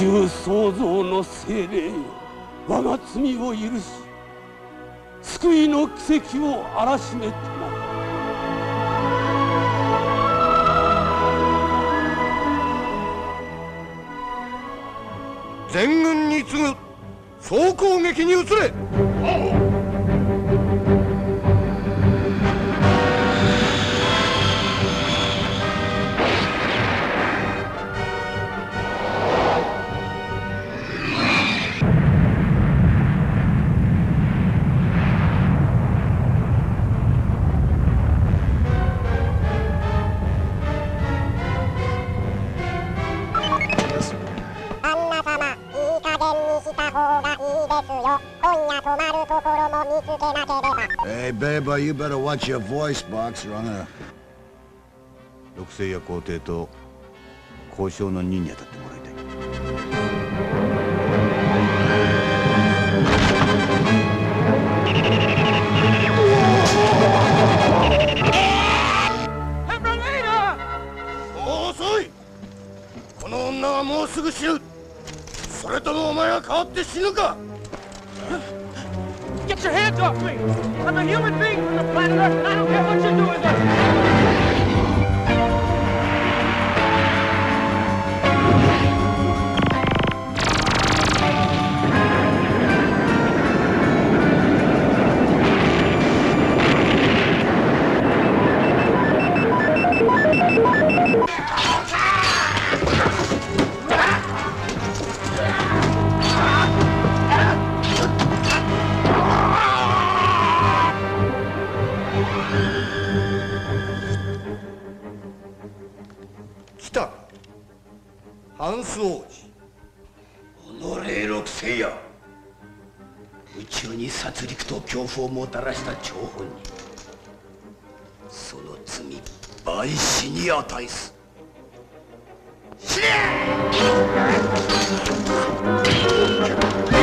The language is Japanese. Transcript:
いう創造の精霊よ、我が罪を許し救いの奇跡をあらしめてな。 全軍に次ぐ総攻撃に移れ。 Hey, Beba, you better watch your voice box or I'm gonna... 六星や皇帝と交渉の任に当たってもらいたい。 もう遅い。この女はもうすぐ死ぬ。それともお前は変わって死ぬか。 Get your hands off me! I'm a human being from the planet Earth, and I don't care what you do with it! 来た。ハンス王子。 おのれ六星や。宇宙に殺戮と恐怖をもたらした張本人、その罪万死に値す。死ね！